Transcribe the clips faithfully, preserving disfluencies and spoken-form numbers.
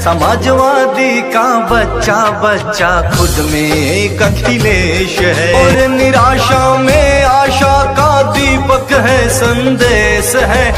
समाजवादी का बच्चा बच्चा खुद में एक अखिलेश है, और निराशा में आशा का दीपक है, संदेश है।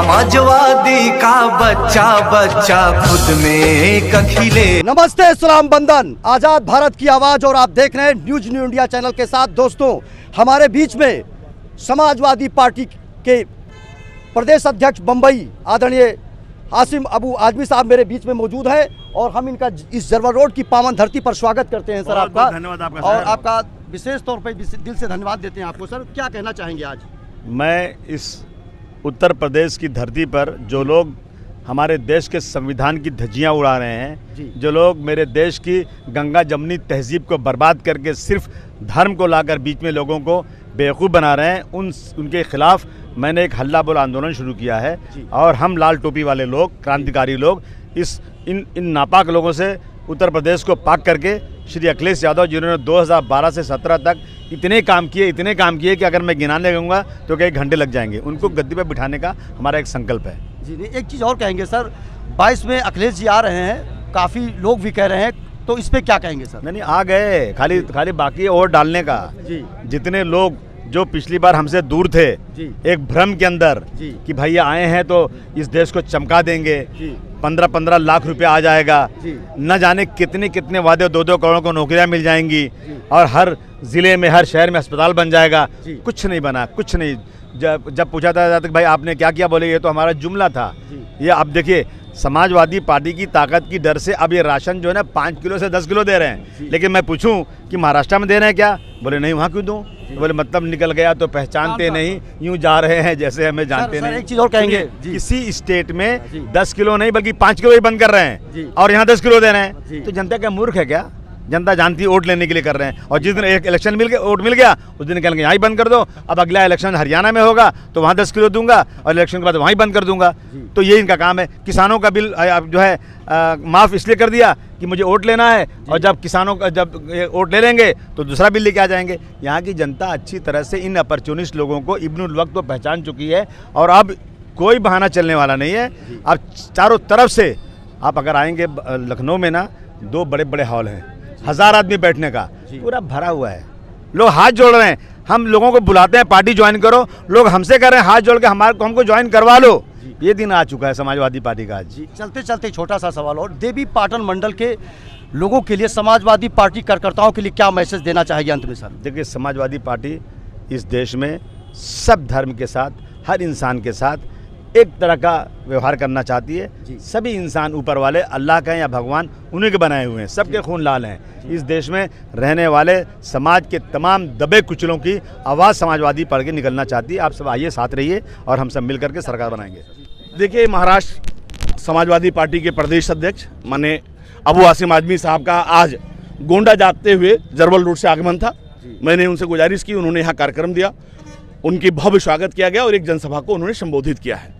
समाजवादी का बच्चा बच्चा खुद में एक अखिलेश। नमस्ते, सलाम बंदन, आजाद भारत की आवाज, और आप देख रहे हैं न्यूज न्यू इंडिया चैनल के साथ। दोस्तों, हमारे बीच में समाजवादी पार्टी के प्रदेश अध्यक्ष बम्बई आदरणीय आसिम अबू आजमी साहब मेरे बीच में मौजूद है, और हम इनका इस जरवर रोड की पावन धरती पर स्वागत करते हैं। सर, आपका धन्यवाद। आपका और आपका विशेष तौर पर दिल से धन्यवाद देते हैं आपको। सर, क्या कहना चाहेंगे आज? मैं इस उत्तर प्रदेश की धरती पर जो लोग हमारे देश के संविधान की धज्जियां उड़ा रहे हैं, जो लोग मेरे देश की गंगा जमनी तहजीब को बर्बाद करके सिर्फ धर्म को लाकर बीच में लोगों को बेवकूफ़ बना रहे हैं, उन उनके खिलाफ मैंने एक हल्ला बोल आंदोलन शुरू किया है। और हम लाल टोपी वाले लोग, क्रांतिकारी लोग, इस इन इन नापाक लोगों से उत्तर प्रदेश को पाक करके श्री अखिलेश यादव, जिन्होंने दो हज़ार बारह से सत्रह तक इतने काम किए इतने काम किए कि अगर मैं गिनाने लगूंगा तो कई घंटे लग जाएंगे, उनको गद्दी पर बिठाने का हमारा एक संकल्प है। जी नहीं, एक चीज़ और कहेंगे सर, बाईस में अखिलेश जी आ रहे हैं, काफ़ी लोग भी कह रहे हैं, तो इस पर क्या कहेंगे सर? नहीं नहीं, आ गए, खाली खाली बाकी वोट डालने का। जी, जितने लोग जो पिछली बार हमसे दूर थे, एक भ्रम के अंदर कि भैया आए हैं तो इस देश को चमका देंगे, पंद्रह पंद्रह लाख रुपए आ जाएगा, न जाने कितने कितने वादे, दो दो करोड़ को नौकरियां मिल जाएंगी, और हर जिले में हर शहर में अस्पताल बन जाएगा। कुछ नहीं बना, कुछ नहीं। जब जब पूछा था कि भाई आपने क्या किया, बोले ये तो हमारा जुमला था। ये अब देखिए, समाजवादी पार्टी की ताकत की डर से अब ये राशन जो है ना पाँच किलो से दस किलो दे रहे हैं, लेकिन मैं पूछूं कि महाराष्ट्र में दे रहे हैं क्या, बोले नहीं, वहाँ क्यों दूं? बोले मतलब निकल गया तो पहचानते नहीं, यूं जा रहे हैं जैसे हमें जानते सर, नहीं। सर, एक चीज और कहेंगे, किसी स्टेट में दस किलो नहीं बल्कि पाँच किलो ही बंद कर रहे हैं, और यहाँ दस किलो दे रहे हैं, तो जनता क्या मूर्ख है क्या? जनता जानती है वोट लेने के लिए कर रहे हैं, और जिस दिन एक इलेक्शन मिल गया, वोट मिल गया, उस दिन कहेंगे यहाँ ही बंद कर दो। अब अगला इलेक्शन हरियाणा में होगा तो वहाँ दस किलो दूंगा, और इलेक्शन के बाद वहीं बंद कर दूंगा। तो ये इनका काम है। किसानों का बिल जो है माफ़ इसलिए कर दिया कि मुझे वोट लेना है, और जब किसानों का जब वोट ले लेंगे तो दूसरा बिल लेके आ जाएंगे। यहाँ की जनता अच्छी तरह से इन अपॉर्चुनिस्ट लोगों को इब्नुल वक्त को पहचान चुकी है, और अब कोई बहाना चलने वाला नहीं है। अब चारों तरफ से आप अगर आएंगे लखनऊ में ना, दो बड़े बड़े हॉल हैं, हजार आदमी बैठने का, पूरा भरा हुआ है, लोग हाथ जोड़ रहे हैं। हम लोगों को बुलाते हैं पार्टी ज्वाइन करो, लोग हमसे कह रहे हैं हाथ जोड़ के हमारे को हमको ज्वाइन करवा लो। ये दिन आ चुका है समाजवादी पार्टी का आज। जी, चलते चलते छोटा सा सवाल और, देवी पाटन मंडल के लोगों के लिए, समाजवादी पार्टी कार्यकर्ताओं के लिए क्या मैसेज देना चाहिए अंत में सर? देखिए, समाजवादी पार्टी इस देश में सब धर्म के साथ, हर इंसान के साथ एक तरह का व्यवहार करना चाहती है। सभी इंसान ऊपर वाले अल्लाह का या भगवान उन्हीं के बनाए हुए हैं, सबके खून लाल हैं। इस देश में रहने वाले समाज के तमाम दबे कुचलों की आवाज़ समाजवादी पार्टी के निकलना चाहती है। आप सब आइए, साथ रहिए, और हम सब मिल करके सरकार बनाएंगे। देखिए, महाराष्ट्र समाजवादी पार्टी के प्रदेश अध्यक्ष माने अबू आसिम आजमी साहब का आज गोंडा जाते हुए जरवल रोड से आगमन था। मैंने उनसे गुजारिश की, उन्होंने यहाँ कार्यक्रम दिया, उनकी भव्य स्वागत किया गया, और एक जनसभा को उन्होंने संबोधित किया है।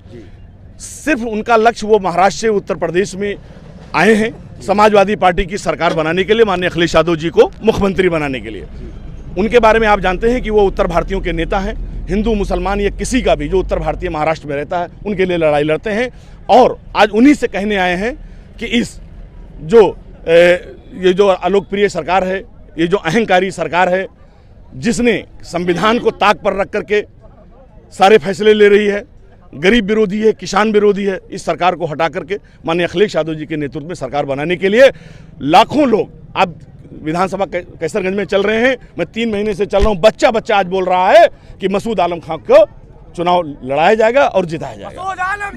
सिर्फ उनका लक्ष्य, वो महाराष्ट्र से उत्तर प्रदेश में आए हैं समाजवादी पार्टी की सरकार बनाने के लिए, माननीय अखिलेश यादव जी को मुख्यमंत्री बनाने के लिए। उनके बारे में आप जानते हैं कि वो उत्तर भारतीयों के नेता हैं, हिंदू मुसलमान या किसी का भी जो उत्तर भारतीय महाराष्ट्र में रहता है उनके लिए लड़ाई लड़ते हैं। और आज उन्हीं से कहने आए हैं कि इस जो ये जो अलोकप्रिय सरकार है, ये जो अहंकारी सरकार है, जिसने संविधान को ताक पर रख करके सारे फैसले ले रही है, गरीब विरोधी है, किसान विरोधी है, इस सरकार को हटा करके माननीय अखिलेश यादव जी के नेतृत्व में सरकार बनाने के लिए लाखों लोग अब विधानसभा कैसरगंज में चल रहे हैं। मैं तीन महीने से चल रहा हूं, बच्चा बच्चा आज बोल रहा है कि मसूद आलम खान को चुनाव लड़ाया जाएगा और जिताया जाएगा।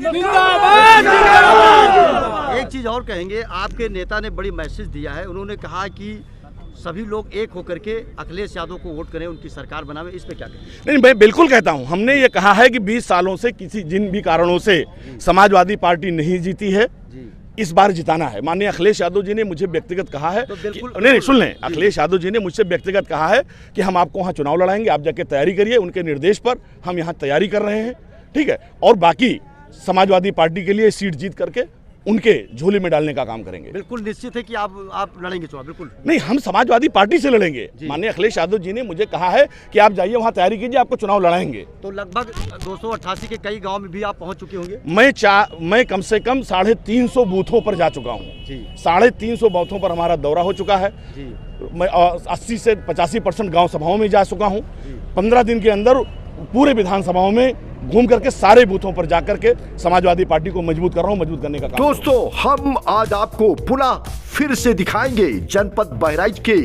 एक चीज और कहेंगे, आपके नेता ने बड़ी मैसेज दिया है, उन्होंने कहा कि सभी लोग एक होकर के अखिलेश यादव को वोट करें, उनकी सरकार बनावे। इस पे क्या कहें? नहीं, मैं बिल्कुल कहता हूं, हमने ये कहा है कि बीस सालों से किसी जिन भी कारणों से समाजवादी पार्टी नहीं जीती है, इस बार जिताना है। माननीय अखिलेश यादव जी ने मुझे व्यक्तिगत कहा है, तो कि, नहीं नहीं सुन लें, अखिलेश यादव जी ने मुझसे व्यक्तिगत कहा है कि हम आपको वहाँ चुनाव लड़ाएंगे, आप जाके तैयारी करिए। उनके निर्देश पर हम यहाँ तैयारी कर रहे हैं, ठीक है। और बाकी समाजवादी पार्टी के लिए सीट जीत करके उनके झोली में डालने का काम करेंगे। बिल्कुल निश्चित है कि आप आप लड़ेंगे चुनाव। बिल्कुल नहीं, हम समाजवादी पार्टी से लड़ेंगे। माननीय अखिलेश यादव जी ने मुझे कहा है कि आप जाइए वहाँ तैयारी कीजिए, आपको चुनाव लड़ाएंगे। तो लगभग दो सौ अट्ठासी के कई गांव में भी आप पहुंच चुके होंगे। मैं चार मैं कम से कम साढ़े तीन सौ बूथों पर जा चुका हूँ जी। साढ़े तीन सौ बूथों पर हमारा दौरा हो चुका है जी। मैं अस्सी से पचासी परसेंट गाँव सभाओं में जा चुका हूँ। पंद्रह दिन के अंदर पूरे विधानसभाओं में घूम करके सारे बूथों पर जाकर के समाजवादी पार्टी को मजबूत कर रहा हूं, मजबूत करने का काम। दोस्तों, हम आज आपको पुनः फिर से दिखाएंगे जनपद बहराइच के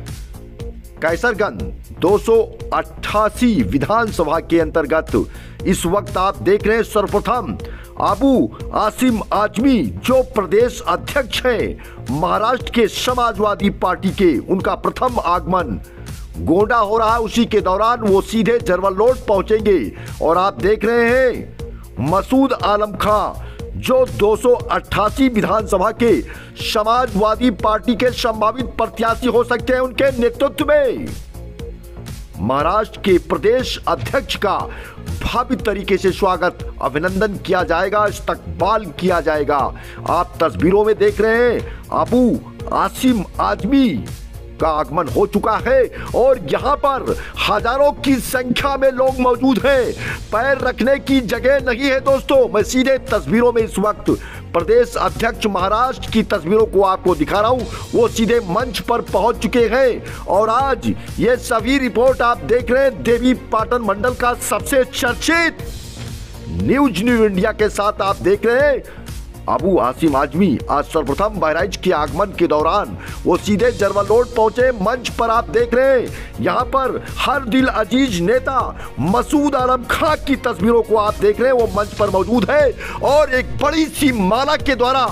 कैसरगंज दो सौ अट्ठासी विधानसभा के अंतर्गत इस वक्त आप देख रहे हैं सर्वप्रथम अबू आसिम आजमी जो प्रदेश अध्यक्ष हैं महाराष्ट्र के समाजवादी पार्टी के, उनका प्रथम आगमन गोंडा हो रहा है। उसी के दौरान वो सीधे जरवल पहुंचेंगे और आप देख रहे हैं मसूद आलम खां जो दो सौ अट्ठासी विधानसभा के समाजवादी पार्टी के संभावित प्रत्याशी हो सकते हैं, उनके नेतृत्व में महाराष्ट्र के प्रदेश अध्यक्ष का भव्य तरीके से स्वागत अभिनंदन किया जाएगा, इस्तकबाल किया जाएगा। आप तस्वीरों में देख रहे हैं अबू आसिम आजमी का आगमन हो चुका है और यहाँ पर हजारों की संख्या में लोग मौजूद हैं। पैर रखने की जगह नहीं है दोस्तों। मैं सीधे तस्वीरों में इस वक्त प्रदेश अध्यक्ष महाराष्ट्र की तस्वीरों को आपको दिखा रहा हूँ। वो सीधे मंच पर पहुंच चुके हैं और आज ये सभी रिपोर्ट आप देख रहे हैं देवी पाटन मंडल का सबसे चर्चित न्यूज न्यू इंडिया के साथ आप देख रहे हैं अबू आसिम आजमी आज सर्वप्रथम बहराइच के आगमन के दौरान वो सीधे जरवल रोड पहुंचे। मंच पर आप देख रहे हैं यहाँ पर हर दिल अजीज नेता मसूद आलम खां की तस्वीरों को आप देख रहे हैं, वो मंच पर मौजूद है और एक बड़ी सी माला के द्वारा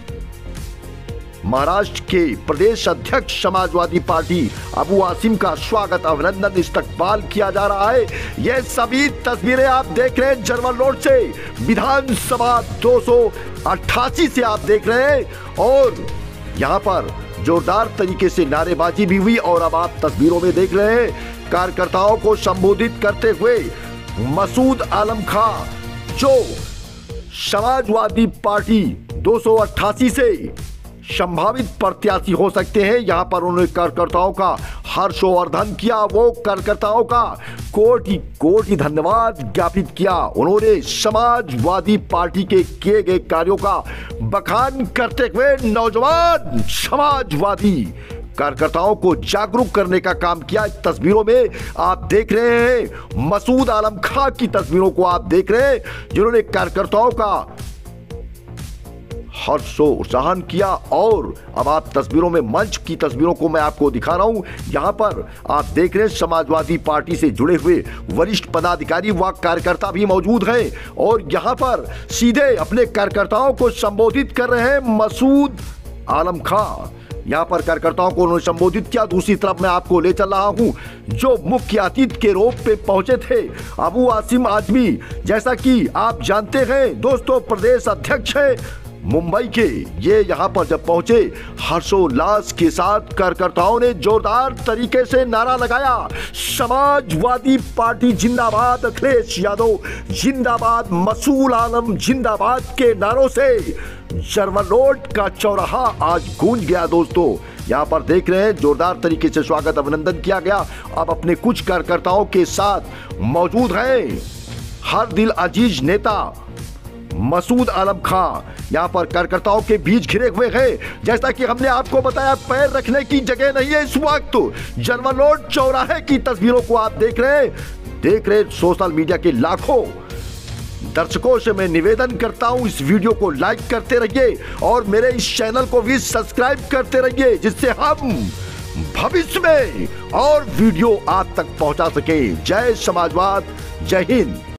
महाराष्ट्र के प्रदेश अध्यक्ष समाजवादी पार्टी अबू आसिम का स्वागत अभिनंदन इस्तकबाल किया जा रहा है। ये सभी तस्वीरें आप देख रहे हैं जरवल रोड से विधानसभा दो सौ अट्ठासी से आप देख रहे हैं और यहाँ पर जोरदार तरीके से नारेबाजी भी हुई और अब आप तस्वीरों में देख रहे हैं कार्यकर्ताओं को संबोधित करते हुए मसूद आलम खां जो समाजवादी पार्टी दो सौ अट्ठासी से संभावित प्रत्याशी हो सकते हैं। यहाँ पर उन्होंने कार्यकर्ताओं का हर्षवर्धन किया, वो कार्यकर्ताओं का कोटि कोटि धन्यवाद ज्ञापित किया। उन्होंने समाजवादी पार्टी के किए गए कार्यों का बखान करते हुए नौजवान समाजवादी कार्यकर्ताओं को जागरूक करने का काम किया। तस्वीरों में आप देख रहे हैं मसूद आलम खां की तस्वीरों को आप देख रहे हैं जिन्होंने कार्यकर्ताओं का हर्षोत्साहन किया और अब आप तस्वीरों में मंच की तस्वीरों को मैं आपको दिखा रहा हूं। यहां पर आप देख रहे हैं समाजवादी पार्टी से जुड़े हुए वरिष्ठ पदाधिकारी व कार्यकर्ता भी मौजूद हैं और यहां पर सीधे अपने कार्यकर्ताओं को संबोधित कर रहे हैं मसूद आलम खां। यहाँ पर कार्यकर्ताओं को उन्होंने संबोधित किया। दूसरी तरफ मैं आपको ले चल रहा हूँ जो मुख्य अतिथि के रूप पे पहुंचे थे अबू आसिम आजमी, जैसा कि आप जानते हैं दोस्तों प्रदेश अध्यक्ष है मुंबई के। ये यहाँ पर जब पहुंचे हर्षोल्लास के साथ कार्यकर्ताओं ने जोरदार तरीके से नारा लगाया, समाजवादी पार्टी जिंदाबाद, अखिलेश यादव जिंदाबाद, मसूद आलम जिंदाबाद के नारों से जरवल रोड का चौराहा आज गूंज गया। दोस्तों यहाँ पर देख रहे हैं जोरदार तरीके से स्वागत अभिनंदन किया गया। अब अपने कुछ कार्यकर्ताओं के साथ मौजूद हैं हर दिल अजीज नेता मसूद आलम खां। यहाँ पर कार्यकर्ताओं के बीच घिरे हुए हैं। जैसा कि हमने आपको बताया पैर रखने की जगह नहीं है। इस वक्त जरवल रोड चौराहे की तस्वीरों को आप देख रहे हैं देख रहे सोशल मीडिया के लाखों दर्शकों से मैं निवेदन करता हूं इस वीडियो को लाइक करते रहिए और मेरे इस चैनल को भी सब्सक्राइब करते रहिए जिससे हम भविष्य में और वीडियो आप तक पहुंचा सके। जय समाजवाद, जय हिंद।